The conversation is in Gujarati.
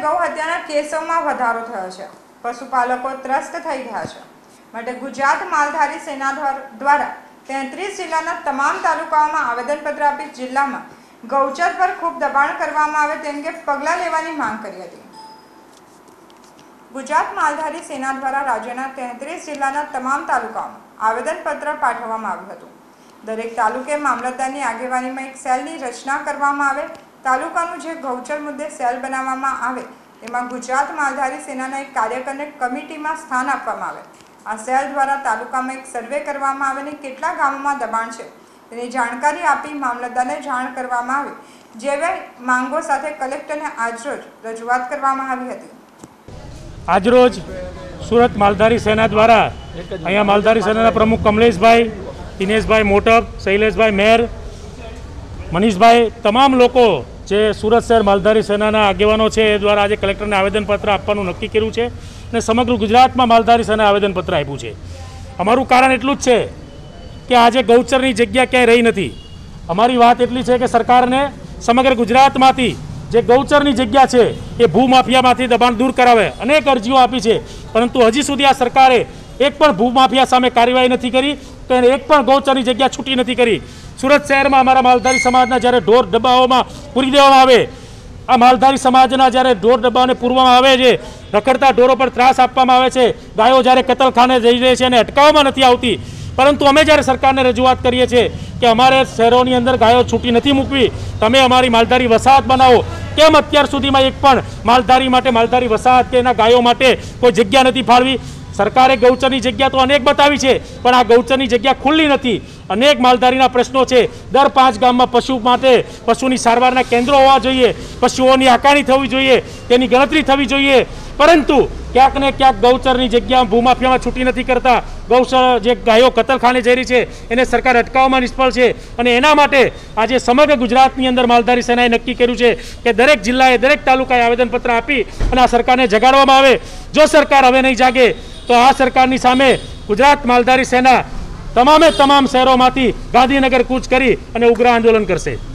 गौ हत्याना केसों में वधारो थयो छे। पशुपालको त्रस्त थई गया छे। माटे गुजरात मालधारी सेना द्वारा 33 जिल्लाना तमाम तालुकाओं में आवेदनपत्र आपी जिल्ला में गौचर पर खूब दबाण करवामां आवे तेम के पगला लेवानी मांग करी हती। गुजरात मालधारी सेना द्वारा राज्यना 33 जिल्लाना तमाम तालुकाओं में आवेदनपत्र पाठववामां आव्युं हतुं। दरेक तालुके मामलतदारनी आगेवानीमां एक सेलनी रचना करवामां आवे। तालुकानुं जे गौचर मुद्दे सेल बनाववामां आवे तेमां गुजरात मालधारी सेनाना एक कार्यकरने कमिटीमां स्थान आपवामां आवे। आ सेल द्वारा तालुकामां एक सर्वे करवामां आवे ने केटला गामोमां दबाण छे तेनी जानकारी आपी मामलतदारने जाण करवामां आवे। जेवे मांगो साथे कलेक्टरने આજરોજ રજૂઆત કરવામાં આવી હતી। આજરોજ સુરત માલધારી સેના દ્વારા અહીંયા માલધારી સેનાના પ્રમુખ કમલેશભાઈ, દિનેશભાઈ મોટપ, શૈલેષભાઈ મેર, મનીષભાઈ તમામ લોકો જે સુરત શહેર માલધારી સેનાના આગેવાનો છે એ દ્વારા આજે કલેક્ટરને આવેદનપત્ર આપવાનું નક્કી કર્યું છે અને સમગ્ર ગુજરાતમાં માલધારી સેનાએ આવેદનપત્ર આપ્યું છે। અમારું કારણ એટલું જ છે કે આજે ગૌચરની જગ્યા ક્યાંય રહી નથી। અમારી વાત એટલી છે કે સરકારને સમગ્ર ગુજરાતમાંથી જે ગૌચરની જગ્યા છે એ ભૂમાફિયામાંથી દબાણ દૂર કરાવે। અનેક અરજીઓ આપી છે પરંતુ હજી સુધી આ સરકારે એક પણ ભૂમાફિયા સામે કાર્યવાહી નથી કરી કે એક પણ ગૌચરની જગ્યા છૂટી નથી કરી। સુરત શહેરમાં અમારા માલધારી સમાજના જ્યારે ઢોર ડબ્બાઓમાં પૂરી દેવામાં આવે, આ માલધારી સમાજના જ્યારે ઢોર ડબ્બાઓને પૂરવામાં આવે છે, રખડતા ઢોરો પર ત્રાસ આપવામાં આવે છે, ગાયો જ્યારે કતલખાને જઈ રહી છે અને અટકાવવામાં નથી આવતી। પરંતુ અમે જ્યારે સરકારને રજૂઆત કરીએ છીએ કે અમારે શહેરોની અંદર ગાયો છૂટી નથી મૂકવી, તમે અમારી માલધારી વસાહત બનાવો। કેમ અત્યાર સુધીમાં એક પણ માલધારી માટે માલધારી વસાહત કે એના ગાયો માટે કોઈ જગ્યા નથી ફાળવી? સરકારે ગૌચરની જગ્યા તો અનેક બતાવી છે પણ આ ગૌચરની જગ્યા ખુલ્લી નથી। અનેક માલધારીના પ્રશ્નો છે। દર 5 ગામમાં પશુ માટે પશુની સારવારના કેન્દ્રો હોવા જોઈએ, પશુઓની આકારણી થવી જોઈએ, તેની ગણતરી થવી જોઈએ, પરંતુ ક્યાંક ને ક્યાંક ગૌચરની જગ્યા ભૂમાફિયામાં છૂટી નથી કરતા। ગૌચર જે ગાયો કતલખાને જઈ રહી છે એને સરકાર અટકાવવામાં નિષ્ફળ છે અને એના માટે આજે સમગ્ર ગુજરાતની અંદર માલધારી સેનાએ નક્કી કર્યું છે કે દરેક જિલ્લાએ દરેક તાલુકાએ આવેદનપત્ર આપી અને આ સરકારને જગાડવામાં આવે। જો સરકાર હવે નહીં જાગે તો આ સરકારની સામે ગુજરાત માલધારી સેના તમામે તમામ શહેરોમાંથી ગાંધીનગર કૂચ કરી અને ઉગ્ર આંદોલન કરશે।